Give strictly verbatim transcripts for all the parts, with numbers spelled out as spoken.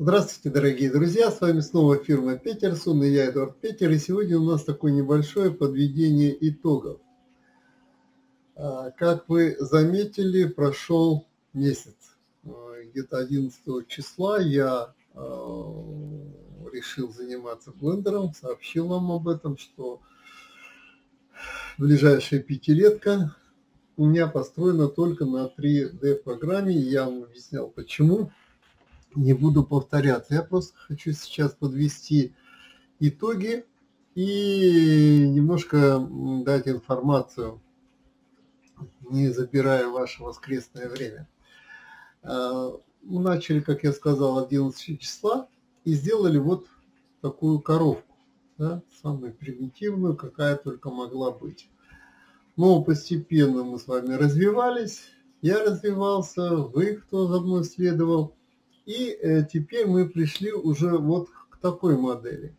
Здравствуйте, дорогие друзья! С вами снова фирма Peterson и я, Эдуард Петер. И сегодня у нас такое небольшое подведение итогов. Как вы заметили, прошел месяц. Где-то одиннадцатого числа я решил заниматься блендером, сообщил вам об этом, что ближайшая пятилетка у меня построена только на три дэ программе. Я вам объяснял, почему. Не буду повторяться. Я просто хочу сейчас подвести итоги и немножко дать информацию, не забирая ваше воскресное время. Мы начали, как я сказал, одиннадцатого числа и сделали вот такую коровку, да, самую примитивную, какая только могла быть. Но постепенно мы с вами развивались, я развивался, вы, кто за мной следовал. И э, теперь мы пришли уже вот к такой модели,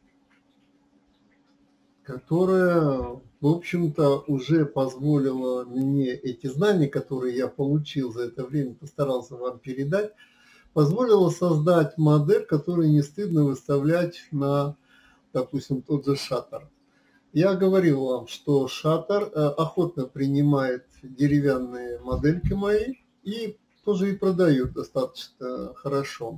которая, в общем-то, уже позволила мне эти знания, которые я получил за это время, постарался вам передать, позволила создать модель, которую не стыдно выставлять на, допустим, тот же Шаттер. Я говорил вам, что Шаттер э, охотно принимает деревянные модельки мои и тоже и продают достаточно хорошо.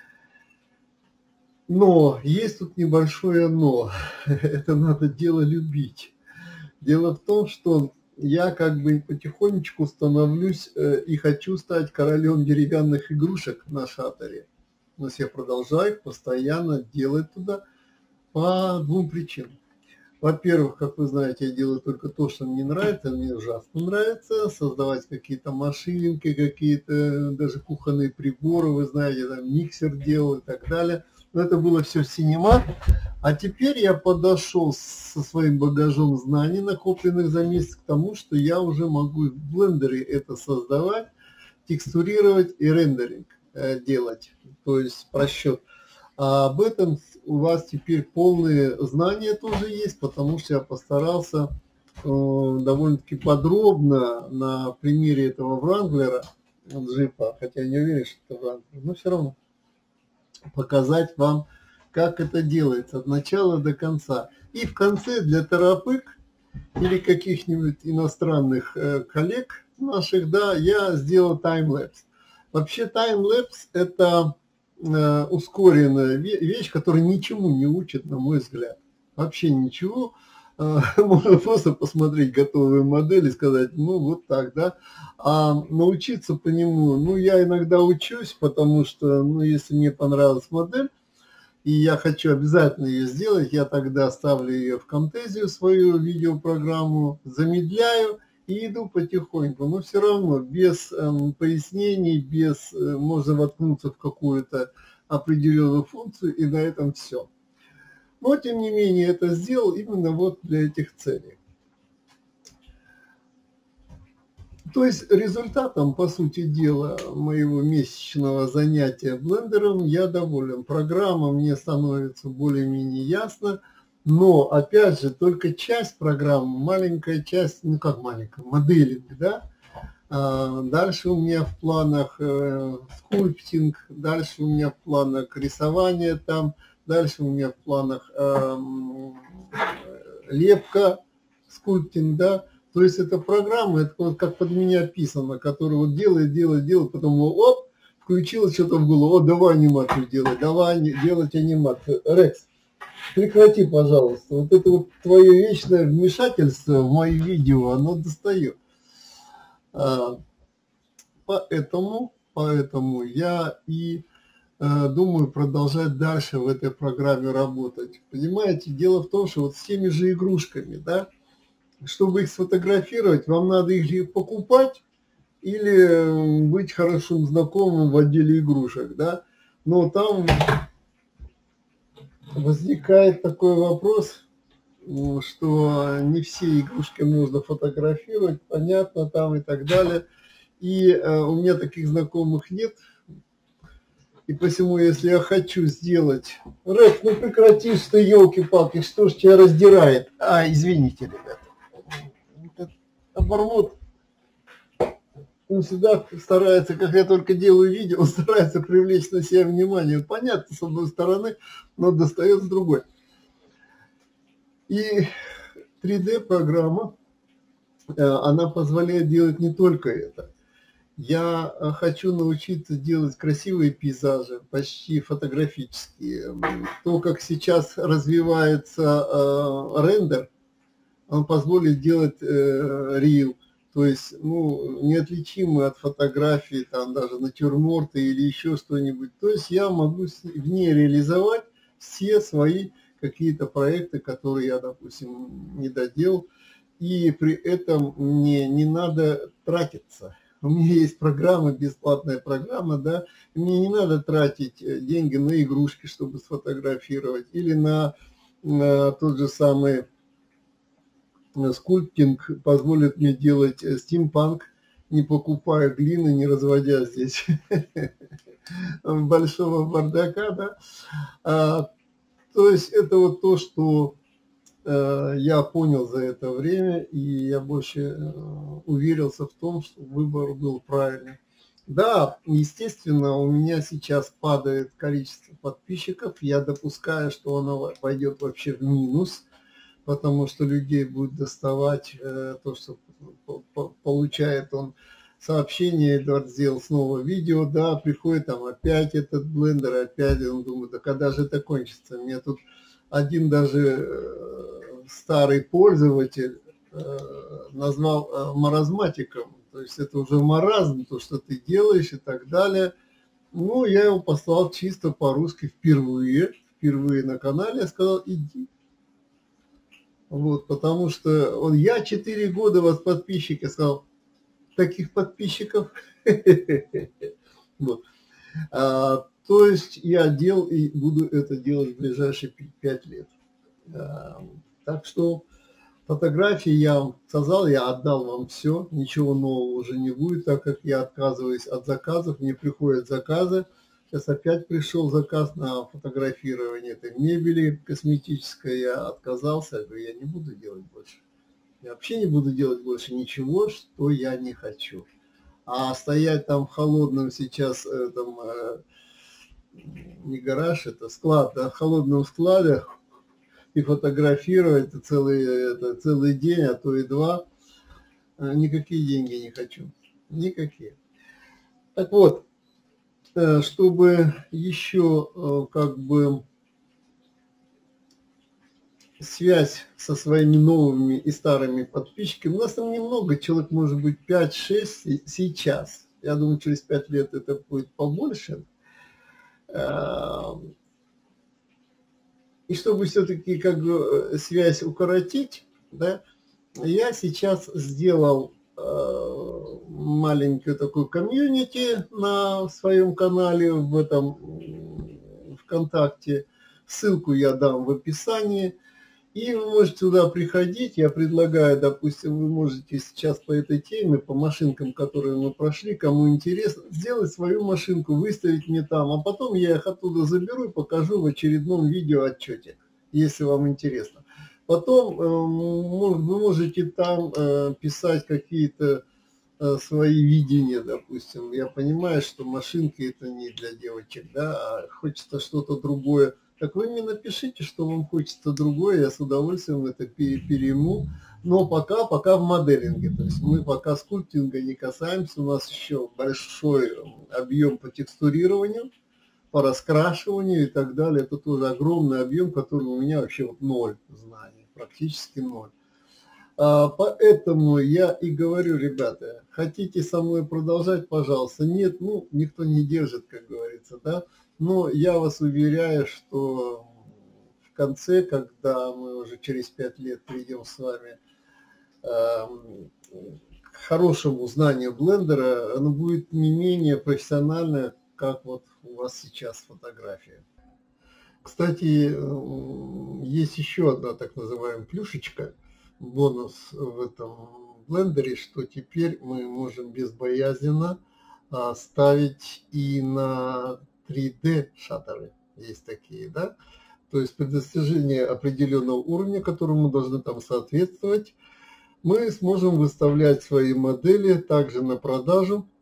Но есть тут небольшое но. Это надо дело любить. Дело в том, что я как бы потихонечку становлюсь э, и хочу стать королем деревянных игрушек на Шаттере. Но я продолжаю их постоянно делать туда по двум причинам. Во-первых, как вы знаете, я делаю только то, что мне нравится, мне ужасно нравится создавать какие-то машинки, какие-то даже кухонные приборы, вы знаете, там миксер делал и так далее. Но это было все синема. А теперь я подошел со своим багажом знаний, накопленных за месяц, к тому, что я уже могу в блендере это создавать, текстурировать и рендеринг э, делать, то есть просчет. А об этом у вас теперь полные знания тоже есть, потому что я постарался э, довольно-таки подробно на примере этого Вранглера, джипа, хотя я не уверен, что это Вранглер, но все равно показать вам, как это делается от начала до конца. И в конце для торопык или каких-нибудь иностранных э, коллег наших, да, я сделал таймлэпс. Вообще таймлэпс это ускоренная вещь, которая ничему не учит, на мой взгляд. Вообще ничего. Можно просто посмотреть готовые модели и сказать, ну вот так, да. А научиться по нему, ну я иногда учусь, потому что, ну если мне понравилась модель, и я хочу обязательно ее сделать, я тогда ставлю ее в Camtasia, свою видеопрограмму, замедляю и иду потихоньку, но все равно без э, пояснений, без, э, можно воткнуться в какую-то определенную функцию, и на этом все. Но, тем не менее, это сделал именно вот для этих целей. То есть результатом, по сути дела, моего месячного занятия блендером я доволен. Программа мне становится более-менее ясна. Но, опять же, только часть программы, маленькая часть, ну как маленькая, моделинг, да. А дальше у меня в планах э, скульптинг, дальше у меня в планах рисование там, дальше у меня в планах э, лепка, скульптинг, да. То есть это программа, это вот как под меня писано, которая вот делает, делает, делает, потом оп, включилось что-то в голову, о, давай анимацию делать, давай делать анимацию. Рекс, прекрати, пожалуйста. Вот это вот твое вечное вмешательство в мои видео, оно достает. А, поэтому, поэтому я и а, думаю продолжать дальше в этой программе работать. Понимаете, дело в том, что вот с теми же игрушками, да, чтобы их сфотографировать, вам надо их покупать или быть хорошим знакомым в отделе игрушек, да. Но там возникает такой вопрос, что не все игрушки можно фотографировать, понятно, там и так далее. И э, у меня таких знакомых нет. И посему, если я хочу сделать... Рэп, ну прекрати, что елки-палки, что ж тебя раздирает? А, извините, ребята. Оборвут. он всегда старается, как я только делаю видео, он старается привлечь на себя внимание. Понятно, с одной стороны, но достает с другой. И три дэ программа, она позволяет делать не только это. Я хочу научиться делать красивые пейзажи, почти фотографические. То, как сейчас развивается э, рендер, он позволит делать э, рил, то есть ну, неотличимые от фотографии, там даже натюрморты или еще что-нибудь. То есть я могу в ней реализовать все свои какие-то проекты, которые я, допустим, не доделал, и при этом мне не надо тратиться. У меня есть программа, бесплатная программа, да, мне не надо тратить деньги на игрушки, чтобы сфотографировать, или на, на тот же самый скульптинг позволит мне делать стимпанк, не покупая глины, не разводя здесь большого бардака, да. А, то есть это вот то, что э, я понял за это время, и я больше э, уверился в том, что выбор был правильный. Да, естественно, у меня сейчас падает количество подписчиков, я допускаю, что оно пойдет вообще в минус, потому что людей будет доставать э, то, что получает он сообщение, Эдвард сделал снова видео, да, приходит там опять этот блендер, опять он думает, да когда же это кончится? Мне тут один даже э, старый пользователь э, назвал э, маразматиком, то есть это уже маразм, то, что ты делаешь и так далее. Ну, я его послал чисто по-русски впервые, впервые на канале, я сказал, иди. Вот, потому что он, я четыре года вас подписчик, я сказал, таких подписчиков. Вот. А, то есть я делал и буду это делать в ближайшие пять лет. А, так что фотографии я вам сказал, я отдал вам все, ничего нового уже не будет, так как я отказываюсь от заказов, мне приходят заказы. Сейчас опять пришел заказ на фотографирование этой мебели косметической, я отказался, я говорю, я не буду делать больше. Я вообще не буду делать больше ничего, что я не хочу. А стоять там в холодном сейчас, этом, не гараж, это склад, да, в холодном складе и фотографировать это целый, это целый день, а то и два, никакие деньги не хочу. Никакие. Так вот, чтобы еще как бы связь со своими новыми и старыми подписчиками, у нас там немного, человек может быть пять-шесть сейчас, я думаю, через пять лет это будет побольше. И чтобы все-таки как бы связь укоротить, да, я сейчас сделал маленькую такую комьюнити на своем канале в этом ВКонтакте. Ссылку я дам в описании. И вы можете туда приходить. Я предлагаю, допустим, вы можете сейчас по этой теме, по машинкам, которые мы прошли, кому интересно, сделать свою машинку, выставить мне там, а потом я их оттуда заберу и покажу в очередном видеоотчете, если вам интересно. Потом э, вы можете там э, писать какие-то э, свои видения, допустим. Я понимаю, что машинки это не для девочек, да, а хочется что-то другое. Так вы мне напишите, что вам хочется другое, я с удовольствием это перейму. Но пока, пока в моделинге. То есть мы пока скульптинга не касаемся, у нас еще большой объем по текстурированию, по раскрашиванию и так далее. Это тоже огромный объем, который у меня вообще вот ноль знаний, практически ноль. А, поэтому я и говорю, ребята, хотите со мной продолжать, пожалуйста. Нет, ну, никто не держит, как говорится, да. Но я вас уверяю, что в конце, когда мы уже через пять лет придем с вами э, к хорошему знанию блендера, оно будет не менее профессиональное, как вот у вас сейчас фотография. Кстати, есть еще одна так называемая плюшечка, бонус в этом блендере, что теперь мы можем безбоязненно ставить и на три дэ шаттеры, есть такие, да, то есть при достижении определенного уровня, которому мы должны там соответствовать, мы сможем выставлять свои модели также на продажу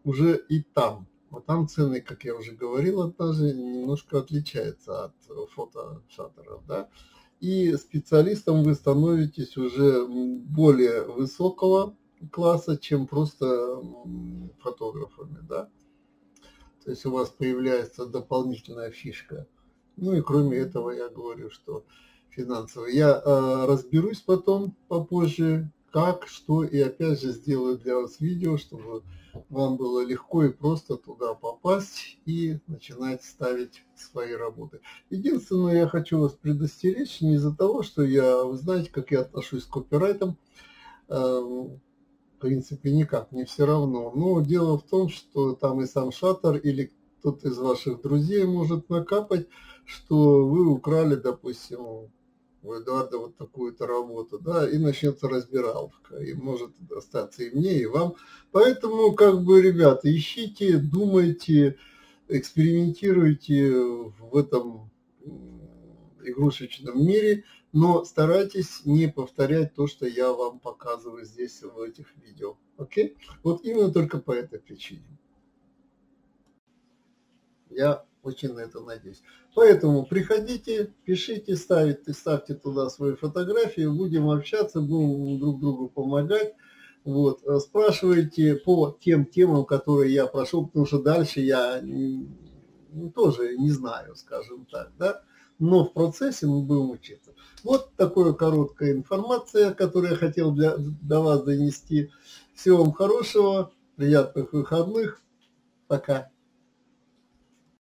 уже и там. А там цены, как я уже говорил однажды, немножко отличаются от фотошаттеров, да. И специалистом вы становитесь уже более высокого класса, чем просто фотографами, да. То есть у вас появляется дополнительная фишка. Ну и кроме этого я говорю, что финансовый. Я э, разберусь потом попозже, как, что, и опять же сделаю для вас видео, чтобы вам было легко и просто туда попасть и начинать ставить свои работы. Единственное, я хочу вас предостеречь не из-за того, что я, вы знаете, как я отношусь к копирайтам, э, в принципе, никак, мне все равно. Но дело в том, что там и сам шаттер или кто-то из ваших друзей может накапать, что вы украли, допустим, у Эдуарда вот такую-то работу, да, и начнется разбираловка, и может достаться и мне, и вам. Поэтому, как бы, ребята, ищите, думайте, экспериментируйте в этом игрушечном мире, но старайтесь не повторять то, что я вам показываю здесь в этих видео. Окей? Вот именно только по этой причине. Я очень на это надеюсь. Поэтому приходите, пишите, ставите, ставьте туда свои фотографии, будем общаться, будем друг другу помогать. Вот. Спрашивайте по тем темам, которые я прошел, потому что дальше я тоже не знаю, скажем так, да. Но в процессе мы будем учиться. Вот такая короткая информация, которую я хотел для, до вас донести. Всего вам хорошего, приятных выходных. Пока.